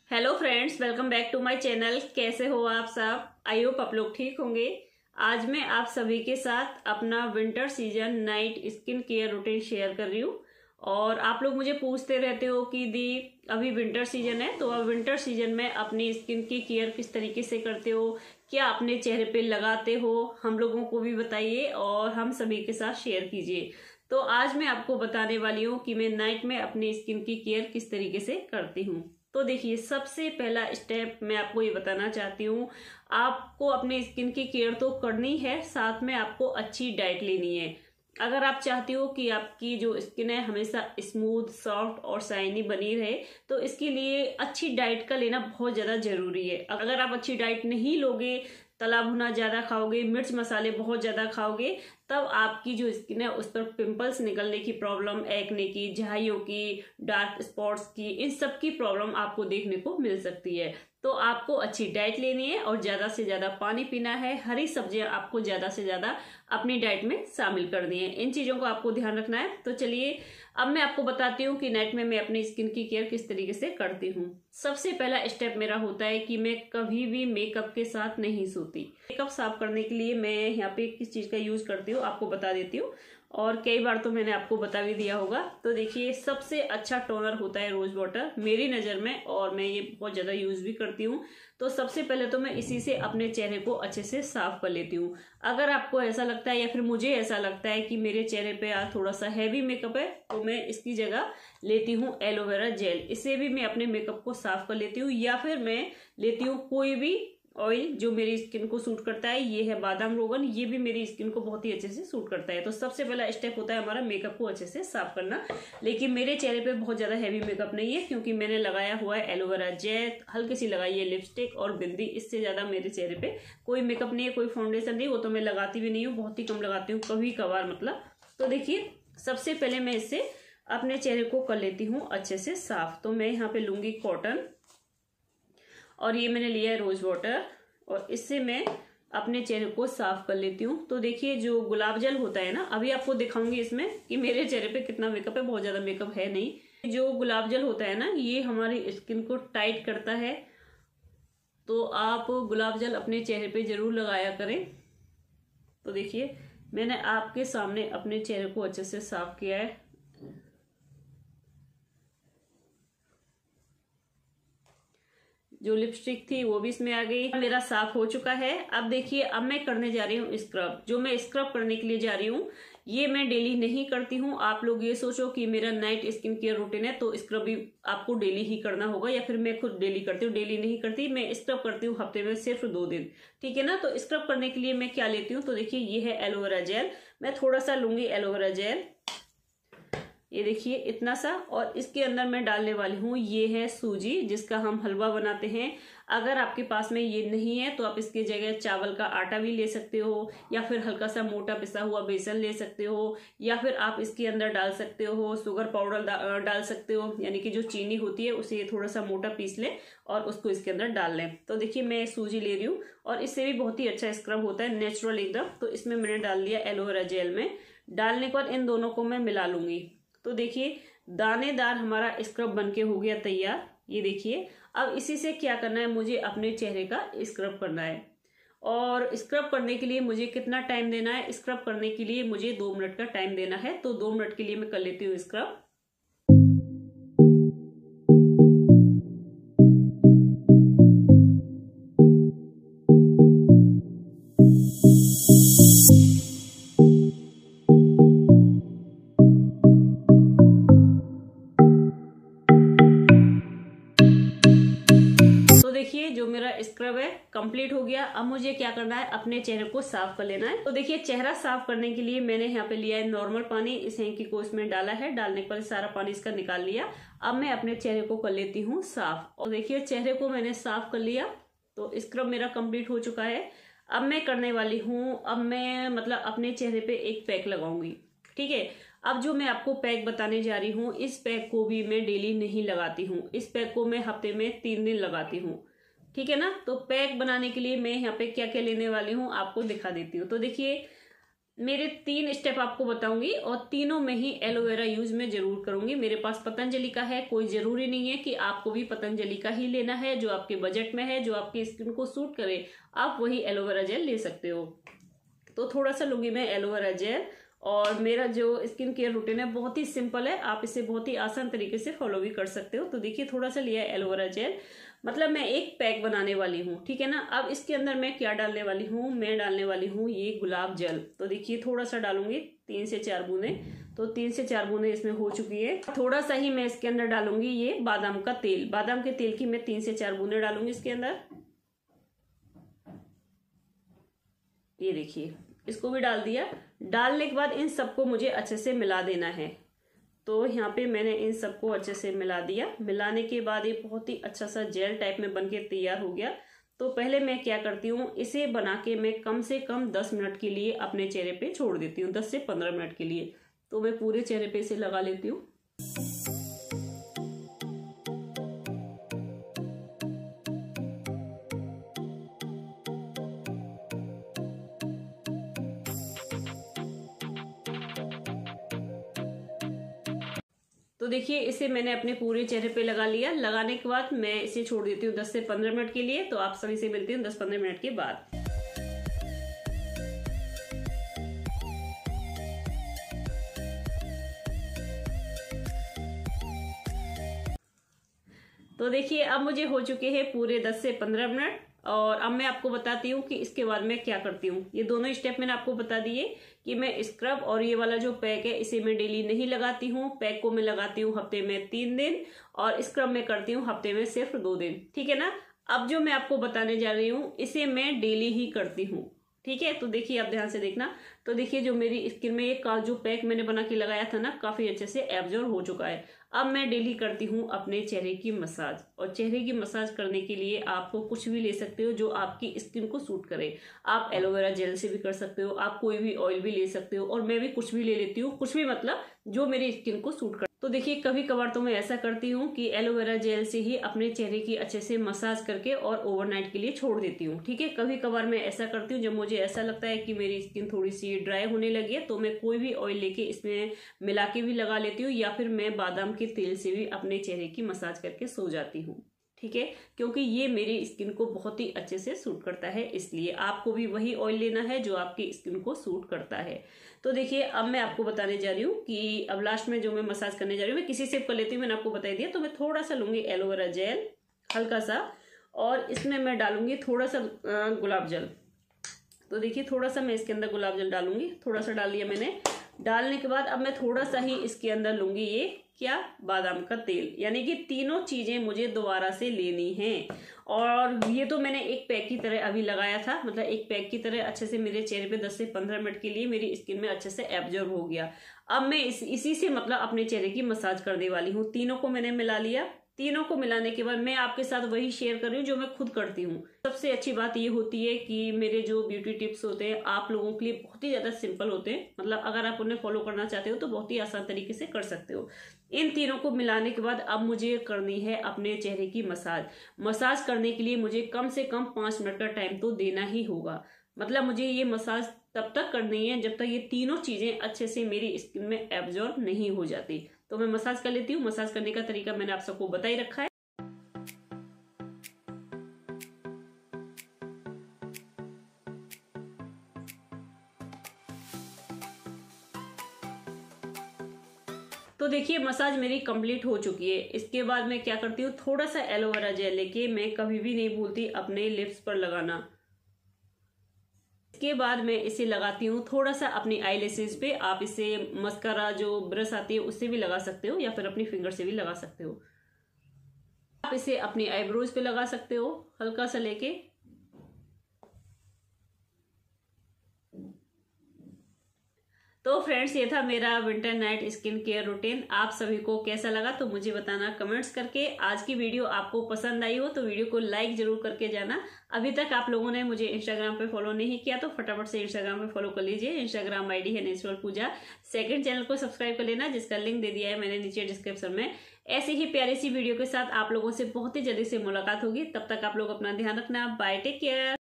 Hello friends, welcome back to my channel. कैसे हो आप सब? आई होप आप लोग ठीक होंगे। आज मैं आप सभी के साथ अपना winter season night skin care routine share कर रही हूँ। और आप लोग मुझे पूछते रहते हो कि दी अभी विंटर सीजन है, तो अब विंटर सीजन में अपनी स्किन की केयर किस तरीके से करते हो, क्या अपने चेहरे पे लगाते हो, हम लोगों को भी बताइए और हम सभी के साथ शेयर कीजिए। तो आज मैं आपको बताने वाली हूँ कि मैं नाइट में अपनी स्किन की केयर किस तरीके से करती हूँ। तो देखिए, सबसे पहला स्टेप मैं आपको ये बताना चाहती हूँ, आपको अपने स्किन की केयर तो करनी है, साथ में आपको अच्छी डाइट लेनी है। अगर आप चाहती हो कि आपकी जो स्किन है हमेशा स्मूथ, सॉफ्ट और शाइनी बनी रहे, तो इसके लिए अच्छी डाइट का लेना बहुत ज़्यादा जरूरी है। अगर आप अच्छी डाइट नहीं लोगे, तला भुना ज़्यादा खाओगे, मिर्च मसाले बहुत ज़्यादा खाओगे, तब आपकी जो स्किन है उस पर पिंपल्स निकलने की प्रॉब्लम, एक्ने की, झाइयों की, डार्क स्पॉट्स की, इन सब की प्रॉब्लम आपको देखने को मिल सकती है। तो आपको अच्छी डाइट लेनी है और ज़्यादा से ज़्यादा पानी पीना है। हरी सब्जियां आपको ज़्यादा से ज़्यादा अपनी डाइट में शामिल करनी है। इन चीज़ों को आपको ध्यान रखना है। तो चलिए अब मैं आपको बताती हूँ कि नाइट में मैं अपनी स्किन की केयर किस तरीके से करती हूँ। सबसे पहला स्टेप मेरा होता है कि मैं कभी भी मेकअप के साथ नहीं सोती। मेकअप साफ करने के लिए मैं यहाँ पे किस चीज़ का यूज करती हूँ आपको बता देती हूँ, और कई बार तो मैंने आपको बता भी दिया होगा। तो देखिए, सबसे अच्छा टोनर होता है रोज वाटर मेरी नज़र में, और मैं ये बहुत ज़्यादा यूज भी करती हूँ। तो सबसे पहले तो मैं इसी से अपने चेहरे को अच्छे से साफ कर लेती हूँ। अगर आपको ऐसा लगता है या फिर मुझे ऐसा लगता है कि मेरे चेहरे पे आज थोड़ा सा हैवी मेकअप है, तो मैं इसकी जगह लेती हूँ एलोवेरा जेल। इससे भी मैं अपने मेकअप को साफ कर लेती हूँ, या फिर मैं लेती हूँ कोई भी ऑयल जो मेरी स्किन को सूट करता है। ये है बादाम रोगन, ये भी मेरी स्किन को बहुत ही अच्छे से सूट करता है। तो सबसे पहला स्टेप होता है हमारा मेकअप को अच्छे से साफ करना। लेकिन मेरे चेहरे पे बहुत ज्यादा हैवी मेकअप नहीं है, क्योंकि मैंने लगाया हुआ है एलोवेरा जेल, हल्की सी लगाई है लिपस्टिक और बिंदी। इससे ज्यादा मेरे चेहरे पे कोई मेकअप नहीं है, कोई फाउंडेशन नहीं, वो तो मैं लगाती भी नहीं हूँ, बहुत ही कम लगाती हूँ, कभी कभार मतलब। तो देखिए, सबसे पहले मैं इससे अपने चेहरे को कर लेती हूँ अच्छे से साफ। तो मैं यहाँ पे लूंगी कॉटन, और ये मैंने लिया है रोज वाटर, और इससे मैं अपने चेहरे को साफ कर लेती हूँ। तो देखिए, जो गुलाब जल होता है ना, अभी आपको दिखाऊंगी इसमें कि मेरे चेहरे पे कितना मेकअप है, बहुत ज्यादा मेकअप है नहीं। जो गुलाब जल होता है ना, ये हमारी स्किन को टाइट करता है। तो आप गुलाब जल अपने चेहरे पे जरूर लगाया करें। तो देखिए, मैंने आपके सामने अपने चेहरे को अच्छे से साफ किया है। जो लिपस्टिक थी वो भी इसमें आ गई, मेरा साफ हो चुका है। अब देखिए, अब मैं करने जा रही हूँ स्क्रब। जो मैं स्क्रब करने के लिए जा रही हूँ, ये मैं डेली नहीं करती हूँ। आप लोग ये सोचो कि मेरा नाइट स्किन केयर रूटीन है, तो स्क्रब भी आपको डेली ही करना होगा, या फिर मैं खुद डेली करती हूँ। डेली नहीं करती, मैं स्क्रब करती हूँ हफ्ते में सिर्फ 2 दिन, ठीक है ना। तो स्क्रब करने के लिए मैं क्या लेती हूँ, तो देखिए, ये है एलोवेरा जेल। मैं थोड़ा सा लूंगी एलोवेरा जेल, ये देखिए इतना सा। और इसके अंदर मैं डालने वाली हूँ, ये है सूजी, जिसका हम हलवा बनाते हैं। अगर आपके पास में ये नहीं है, तो आप इसकी जगह चावल का आटा भी ले सकते हो, या फिर हल्का सा मोटा पिसा हुआ बेसन ले सकते हो, या फिर आप इसके अंदर डाल सकते हो शुगर पाउडर डाल सकते हो, यानी कि जो चीनी होती है उसे थोड़ा सा मोटा पीस लें और उसको इसके अंदर डाल लें। तो देखिए, मैं सूजी ले रही हूँ, और इससे भी बहुत ही अच्छा स्क्रब होता है, नेचुरल एकदम। तो इसमें मैंने डाल दिया एलोवेरा जेल में। डालने के बाद इन दोनों को मैं मिला लूंगी। तो देखिए, दानेदार हमारा स्क्रब बनके हो गया तैयार, ये देखिए। अब इसी से क्या करना है, मुझे अपने चेहरे का स्क्रब करना है। और स्क्रब करने के लिए मुझे कितना टाइम देना है, स्क्रब करने के लिए मुझे 2 मिनट का टाइम देना है। तो 2 मिनट के लिए मैं कर लेती हूँ स्क्रब। तो देखिए, जो मेरा स्क्रब है कंप्लीट हो गया। अब मुझे क्या करना है, अपने चेहरे को साफ कर लेना है। तो देखिए, चेहरा साफ करने के लिए मैंने यहाँ पे लिया है नॉर्मल पानी, इस हैंकी को इसमें डाला है। डालने के बाद सारा पानी इसका निकाल लिया। अब मैं अपने चेहरे को कर लेती हूँ साफ। और देखिए, चेहरे को मैंने साफ कर लिया, तो स्क्रब मेरा कंप्लीट हो चुका है। अब मैं करने वाली हूँ, अब मैं मतलब अपने चेहरे पे एक पैक लगाऊंगी, ठीक है। अब जो मैं आपको पैक बताने जा रही हूँ, इस पैक को भी मैं डेली नहीं लगाती हूँ। इस पैक को मैं हफ्ते में 3 दिन लगाती हूँ, ठीक है ना। तो पैक बनाने के लिए मैं यहाँ पे क्या क्या लेने वाली हूँ आपको दिखा देती हूँ। तो देखिए, मेरे 3 स्टेप आपको बताऊंगी और तीनों में ही एलोवेरा यूज मैं जरूर करूंगी। मेरे पास पतंजलि का है, कोई जरूरी नहीं है कि आपको भी पतंजलि का ही लेना है। जो आपके बजट में है, जो आपकी स्किन को सूट करे, आप वही एलोवेरा जेल ले सकते हो। तो थोड़ा सा लूंगी मैं एलोवेरा जेल। और मेरा जो स्किन केयर रूटीन है बहुत ही सिंपल है, आप इसे बहुत ही आसान तरीके से फॉलो भी कर सकते हो। तो देखिए थोड़ा सा लिया है एलोवेरा जेल, मतलब मैं एक पैक बनाने वाली हूँ, ठीक है ना। अब इसके अंदर मैं क्या डालने वाली हूँ, मैं डालने वाली हूँ ये गुलाब जल। तो देखिए थोड़ा सा डालूंगी, 3 से 4 बूंदे। तो 3 से 4 बूंदे इसमें हो चुकी है। थोड़ा सा ही मैं इसके अंदर डालूंगी ये बादाम का तेल। बादाम के तेल की मैं 3 से 4 बूंदे डालूंगी इसके अंदर। ये देखिए इसको भी डाल दिया। डालने के बाद इन सबको मुझे अच्छे से मिला देना है। तो यहाँ पे मैंने इन सबको अच्छे से मिला दिया। मिलाने के बाद ये बहुत ही अच्छा सा जेल टाइप में बनके तैयार हो गया। तो पहले मैं क्या करती हूँ, इसे बना के मैं कम से कम 10 मिनट के लिए अपने चेहरे पे छोड़ देती हूँ, 10 से 15 मिनट के लिए। तो मैं पूरे चेहरे पे इसे लगा लेती हूँ। तो देखिए इसे मैंने अपने पूरे चेहरे पे लगा लिया। लगाने के बाद मैं इसे छोड़ देती हूँ 10 से 15 मिनट के लिए। तो आप सभी से मिलती हूँ 10-15 मिनट के बाद। तो देखिए अब मुझे हो चुके हैं पूरे 10 से 15 मिनट। और अब मैं आपको बताती हूँ कि इसके बाद मैं क्या करती हूँ। ये दोनों स्टेप मैंने आपको बता दिए कि मैं स्क्रब और ये वाला जो पैक है इसे मैं डेली नहीं लगाती हूँ। पैक को मैं लगाती हूँ हफ्ते में 3 दिन और स्क्रब मैं करती हूँ हफ्ते में सिर्फ 2 दिन, ठीक है ना। अब जो मैं आपको बताने जा रही हूँ इसे मैं डेली ही करती हूँ, ठीक है। तो देखिए आप ध्यान से देखना। तो देखिए जो मेरी स्किन में ये जो पैक मैंने बना के लगाया था ना, काफी अच्छे से एब्जॉर्ब हो चुका है। अब मैं डेली करती हूँ अपने चेहरे की मसाज। और चेहरे की मसाज करने के लिए आपको कुछ भी ले सकते हो जो आपकी स्किन को सूट करे। आप एलोवेरा जेल से भी कर सकते हो, आप कोई भी ऑयल भी ले सकते हो, और मैं भी कुछ भी ले लेती हूँ। कुछ भी मतलब जो मेरी स्किन को सूट करे। तो देखिए कभी कभार तो मैं ऐसा करती हूँ कि एलोवेरा जेल से ही अपने चेहरे की अच्छे से मसाज करके और ओवरनाइट के लिए छोड़ देती हूँ, ठीक है। कभी कभार मैं ऐसा करती हूँ जब मुझे ऐसा लगता है कि मेरी स्किन थोड़ी सी ड्राई होने लगी है, तो मैं कोई भी ऑयल लेके इसमें मिला के भी लगा लेती हूँ, या फिर मैं बादाम के तेल से भी अपने चेहरे की मसाज करके सो जाती हूँ, ठीक है। क्योंकि ये मेरी स्किन को बहुत ही अच्छे से सूट करता है, इसलिए आपको भी वही ऑयल लेना है जो आपकी स्किन को सूट करता है। तो देखिए अब मैं आपको बताने जा रही हूँ कि अब लास्ट में जो मैं मसाज करने जा रही हूँ, मैं किसी से कर लेती हूँ, मैंने आपको बता दिया। तो मैं थोड़ा सा लूंगी एलोवेरा जेल, हल्का सा, और इसमें मैं डालूंगी थोड़ा सा गुलाब जल। तो देखिए थोड़ा सा मैं इसके अंदर गुलाब जल डालूंगी, थोड़ा सा डाल लिया मैंने। डालने के बाद अब मैं थोड़ा सा ही इसके अंदर लूंगी ये क्या, बादाम का तेल। यानी कि तीनों चीजें मुझे दोबारा से लेनी हैं। और ये तो मैंने एक पैक की तरह अभी लगाया था, मतलब एक पैक की तरह अच्छे से मेरे चेहरे पे 10 से 15 मिनट के लिए मेरी स्किन में अच्छे से एब्जॉर्ब हो गया। अब मैं इसी से मतलब अपने चेहरे की मसाज करने वाली हूँ। तीनों को मैंने मिला लिया। तीनों को मिलाने के बाद मैं आपके साथ वही शेयर कर रही हूँ जो मैं खुद करती हूँ। सबसे अच्छी बात ये होती है कि मेरे जो ब्यूटी टिप्स होते हैं आप लोगों के लिए बहुत ही ज्यादा सिंपल होते हैं। मतलब अगर आप उन्हें फॉलो करना चाहते हो तो बहुत ही आसान तरीके से कर सकते हो। इन तीनों को मिलाने के बाद अब मुझे करनी है अपने चेहरे की मसाज। मसाज करने के लिए मुझे कम से कम 5 मिनट का टाइम तो देना ही होगा। मतलब मुझे ये मसाज तब तक करनी है जब तक ये तीनों चीजें अच्छे से मेरी स्किन में एब्जॉर्ब नहीं हो जाती। तो मैं मसाज कर लेती हूँ। मसाज करने का तरीका मैंने आप सबको बता ही रखा है। तो देखिए मसाज मेरी कंप्लीट हो चुकी है। इसके बाद मैं क्या करती हूँ, थोड़ा सा एलोवेरा जेल लेके, मैं कभी भी नहीं भूलती अपने लिप्स पर लगाना। इसके बाद मैं इसे लगाती हूँ थोड़ा सा अपनी आईलैशेस पे। आप इसे मस्कारा जो ब्रश आती है उससे भी लगा सकते हो, या फिर अपनी फिंगर से भी लगा सकते हो। आप इसे अपनी आईब्रोज पे लगा सकते हो हल्का सा लेके। तो फ्रेंड्स ये था मेरा winter night skin care routine. आप सभी को कैसा लगा तो मुझे बताना कमेंट्स करके। आज की वीडियो आपको पसंद आई हो तो वीडियो को लाइक जरूर करके जाना। अभी तक आप लोगों ने मुझे इंस्टाग्राम पे फॉलो नहीं किया तो फटाफट से इंस्टाग्राम पे फॉलो कर लीजिए। इंस्टाग्राम आईडी है नेचुरल पूजा। सेकंड चैनल को सब्सक्राइब कर लेना जिसका लिंक दे दिया है मैंने नीचे डिस्क्रिप्शन में। ऐसी ही प्यारी सी वीडियो के साथ आप लोगों से बहुत ही जल्दी से मुलाकात होगी। तब तक आप लोग अपना ध्यान रखना। Bye, take care.